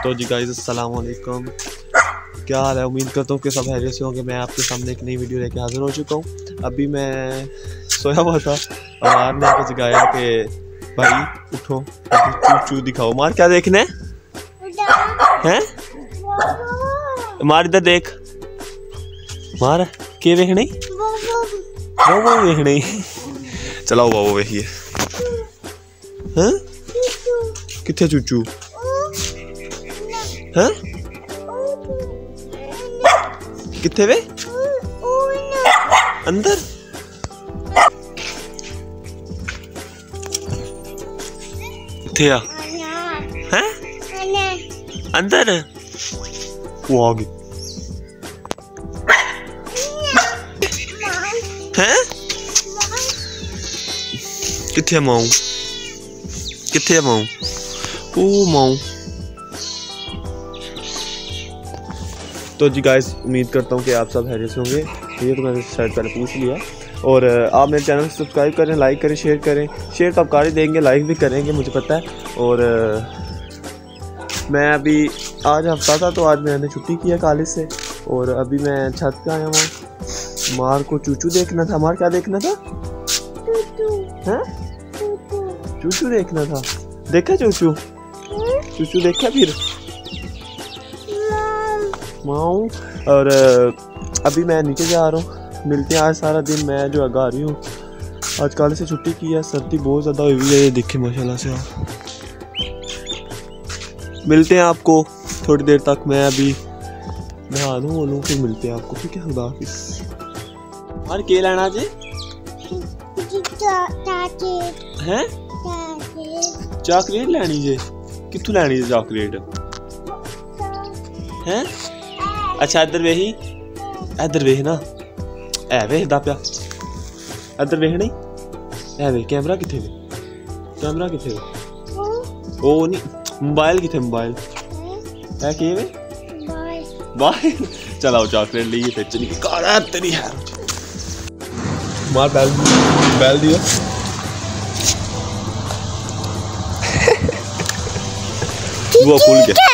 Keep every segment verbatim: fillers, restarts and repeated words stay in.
तो जी गाइस अस्सलाम वालेकुम, क्या हाल है। उम्मीद करता हूँ कि सब खैरियत से होंगे। मैं आपके सामने एक नई वीडियो लेके हाजिर हो चुका हूँ। अभी मैं सोया हुआ था, अमार ने आके जगाया कि भाई उठो, चू चू दिखाओ। मार क्या देखने हैं? मार इधर देख, मार के देखने वो वो देखने चलाओ वो वही है। हाँ किथे चूचू हाँ किथे वे अंदर किथे आ हैं अंदर वो आ गई हैं किथे माऊ किथे माऊ ओ माऊ। तो जी गाइस उम्मीद करता हूँ कि आप सब खैरियत से होंगे। ये तो मैंने शायद पहले पूछ लिया। और आप मेरे चैनल को सब्सक्राइब करें, लाइक करें, शेयर करें। शेयर तो आप कर ही देंगे, लाइक भी करेंगे मुझे पता है। और मैं अभी आज हफ्ता था तो आज मैंने छुट्टी किया कॉलेज से और अभी मैं छत पे आया हूँ। मार को चूचू देखना था। मार क्या देखना था? हैं? चूचू देखना था। देखा चूचू? चूचू देखा फिर माऊ। और अभी मैं नीचे जा रहा हूँ। मिलते हैं आज सारा दिन मैं जो आ रही हूँ। आज कल से छुट्टी की है, सर्दी बहुत ज़्यादा हुई है, ये देखे माशाल्लाह से आप। मिलते हैं आपको थोड़ी देर तक। मैं अभी नहा लूँ वो लूँ फिर मिलते हैं आपको, ठीक है। खुदा हाफिज़। और के लेना जे हैं? चॉकलेट लैनी जे? कित्थों लैनी जे चॉकलेट हैं? अच्छा इधर वेही, इधर वेख ना, ऐ वेखदा पिया, इधर वेख नहीं, ऐ वेख। कैमरा किथे वे? कैमरा किथे वे? ओ नहीं, मोबाइल किथे? मोबाइल है के वे? मोबाइल चलाओ चॉकलेट ली फिर चली काड़ा तेरी है। मार बैल बैल दियो वो खुल गया।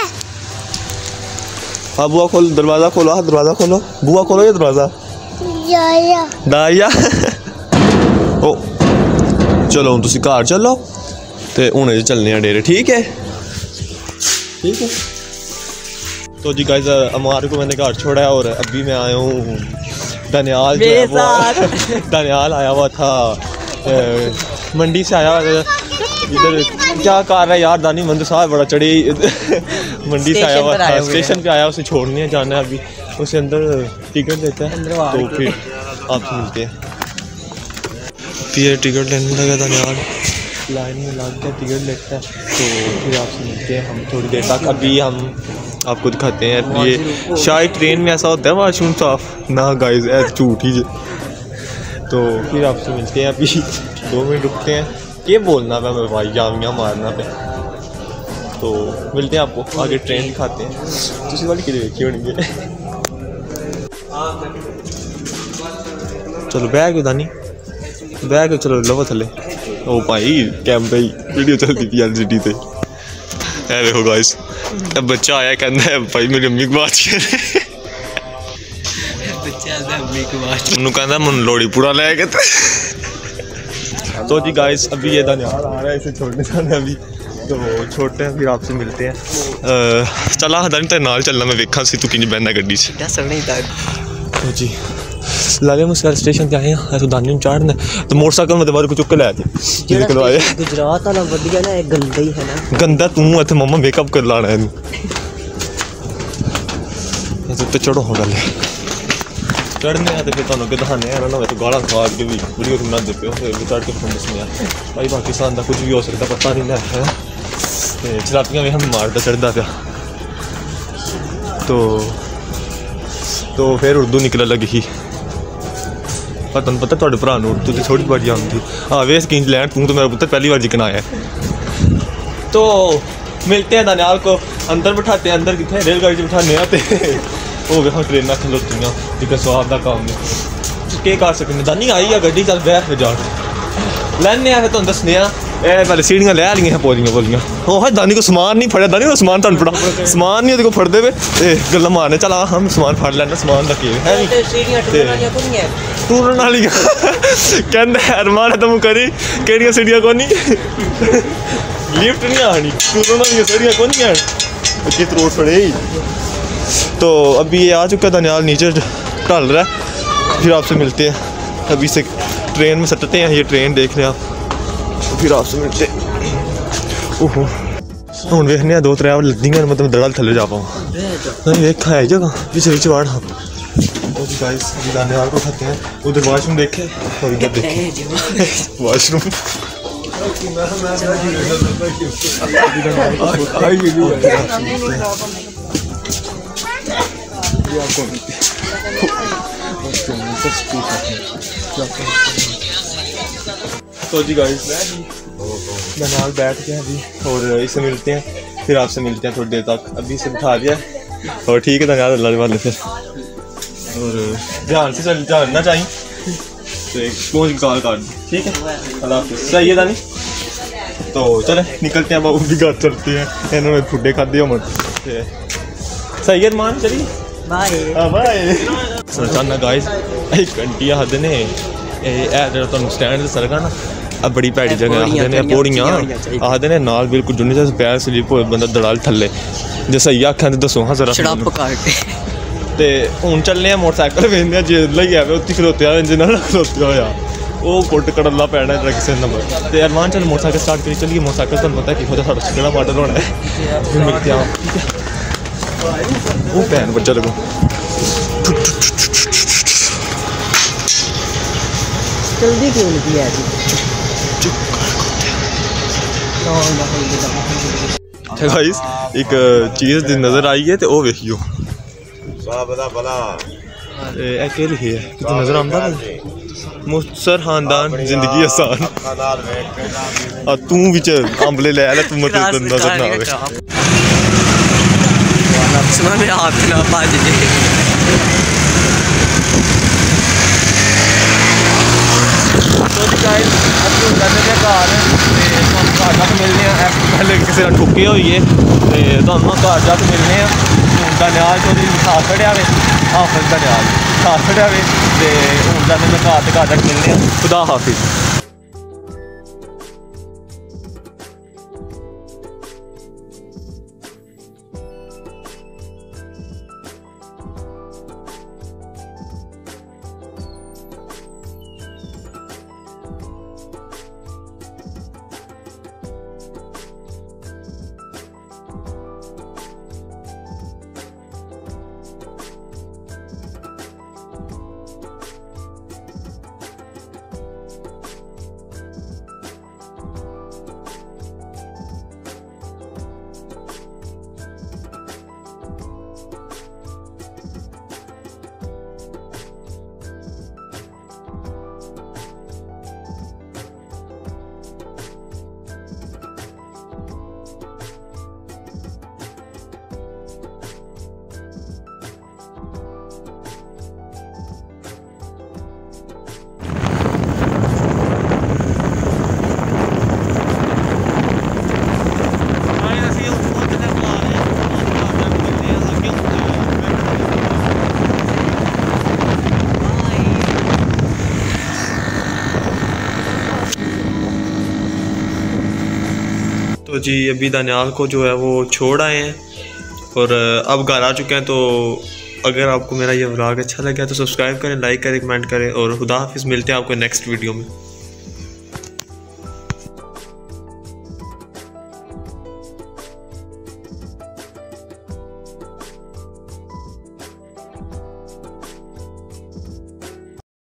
हाँ बुआ खोल, दरवाजा खोलो। हाँ दरवाजा खोलो, बुआ खोलो ये दरवाजा। दाया दाया ओ चलो हम तुसी घर चलो ते हुणे चलने हैं डेरे, ठीक है ठीक है। तो जी गाइस अमार को मैंने घर छोड़ा है और अभी मैं आया हूँ दनियाल जो है वो दनियाल आया हुआ था, मंडी से आया हुआ इधर। क्या कर रहा है यार दानी मंद साहब, बड़ा चढ़ी मंडी से आया हुआ था, स्टेशन पे आया, उसे छोड़ने जाना है अभी। उसे अंदर टिकट देता है तो फिर आपसे मिलते हैं। फिर टिकट लेने लगा था यार, लाइन में लग गया, टिकट लेता है तो फिर आपसे मिलते हैं हम थोड़ी देर तक। अभी हम आपको दिखाते हैं। ये शायद ट्रेन में ऐसा होता है वाशरूम साफ ना गाइस, ऐसा झूठ ही। तो फिर आपसे मिलते हैं, अभी दो मिनट रुकते हैं। ये बोलना मैं भाई जामिया मारना पे। तो मिलते हैं आपको आगे, ट्रेन दिखाते हैं। दूसरी वाली की देखी होनी है। चलो बैग दानी बैग चलो लवो थले। ओ भाई कैमरे ही वीडियो चलती थी एल सी डी पे। है देखो गाइस, अब बच्चा आया कहना है भाई मेरी अम्मी को बात करे। बच्चा आदा अम्मी को बात उन्होंने कहना मन लोड़ी पूरा ले के। तो जी गाइस अभी ये दनियाल आ रहा है, इसे छोड़ने जाना है अभी तो छोड़ते हैं, फिर आपसे मिलते हैं। आ, चला दानी तेरे नाल चलना, मैं देखा सी तू किंज बहना गड्डी से। तो जी लाले मुस्कर स्टेशन पे आए हैं तो दानी चाड़ना तो मोटरसाइकिल में दोबारा को चुक के ले आते जिसे कल आए। गुजरात वाला बढ़िया ना, एक गंदा ही है ना। गंदा तू इत्थे मम्मा मेकअप कर लाना है तो चढ़ो हो गल चढ़ने आते फिर तुहानू अगे दिखाने ना ना तो गाला खा के भी वीडियो बनाते पे फिर चढ़ के फिर दसने भाई पाकिस्तान का कुछ भी हो सकता पता नहीं है। तो चलापियाँ भी हम मारता चढ़ता पाया तो तो फिर उर्दू निकल लगी ही। पर तुम पता थोड़े भरा उर्दू तो थोड़ी बड़ी आती। हाँ वे स्कीन लैंड तू तो मेरा पुत्र पहली बार जिकना आया। तो मिलते हैं दनियाल को, अंदर बिठाते हैं। अंदर कितने रेलगाड़ी बिठाने आते हो गए ट्रेन खलोतियाँ जिक स्वाब का काम है के कर सकते। दानी आई है गड्डी चल बह जा लैने फिर तुम दसने ए पहले सीढ़ियां ले ली हैं पोलियां पोलियां ओह दानी को समान नहीं फड़िया दानी को समान तुहानू फड़ा समान नहीं को फड़दे वे ए गल्लां मारने चल हम समान फड़ लेना समान दा की है टूरन वाली कहंदा अरमान तुम करी केड़ियां सीढ़ियां कोनी लिफ्ट नहीं आनी टूरन वाली सीढ़ियां कोनी आन कित रोड पड़े। तो अभी ये आ चुका है दानियाल नीचे ढल रहा है फिर आपसे मिलते हैं अभी से ट्रेन में सटते हैं ये ट्रेन देख रहे हैं आप फिर आपसे मिलते ओहो हूँ वेखने दो त्रै लद्दी मतलब दड़ा थले जा पाऊँ नहीं वेखा है जगह पीछे पीछे वाड़ हाँ दानियाल को खाते हैं उधर वाशरूम देखे और इधर देखे वाशरूम तो जी गाइस दानियाल बैठ गए अभी और इससे मिलते हैं फिर आपसे मिलते हैं थोड़ी देर तक अभी से बिठा दिया और ठीक है दानियाल अल्लाह वाले फिर और ध्यान से चल जानना चाहिए तो पहुँच कॉल कर ठीक है अल्लाह हाफिज़ सही है दानी। तो चले निकलते हैं बाबू भी घर चलते हैं इन्होंने फुड्डे खाते हो मत सही है मान चलिए बाय बाय चलना गाइस एक घंटी आखते ने स्टैंड सड़क ना अब बड़ी भैड़ी जगह आखते ने पौड़ियां आखते ने नाल बिल्कुल जुन्नी से पैर स्लिप हो बंदा दड़ाल थल्ले जे सही आख्या तो दसो हाँ जरा ते हूँ चलने मोटरसाइकिल वेंदे जे लई आवे उत्ती खलोते आ जिन्ना खलोते होया वो कुट कड़ला पैना किसी नंबर तो अरमान चल मोटरसाइकिल स्टार्ट करी चलिए मोटरसाइकिल तुम पता है कि होता साढ़ा केड़ा मॉडल होना है फिर मिलते हैं वो भैन बच्चा लगो जल्दी क्यों नहीं है जी गाइस एक चीज़ नज़र आई है तो वो वेखियो के लिखे है नज़र आंदा मुख्तसर खानदान जिंदगी आसान तू बिच अंबले ले ले तू मतलब नज़र ना आवे मेरा हाथ ना भज मिलने पहले किसी का ठुके हुई है तो घर जाके मिलने दानियाल चौधरी खास खड़िया वे हाफिज़ दानियाल खास खड़िया वे हूँ जाने में घर घर जाके मिलने खुदा हाफिज़। तो जी अभी दानियाल को जो है वो छोड़ आए हैं और अब घर आ चुके हैं। तो अगर आपको मेरा ये व्लॉग अच्छा लगा तो सब्सक्राइब करें, लाइक करें, कमेंट करें और खुदा हाफिज़। मिलते हैं आपको नेक्स्ट वीडियो में।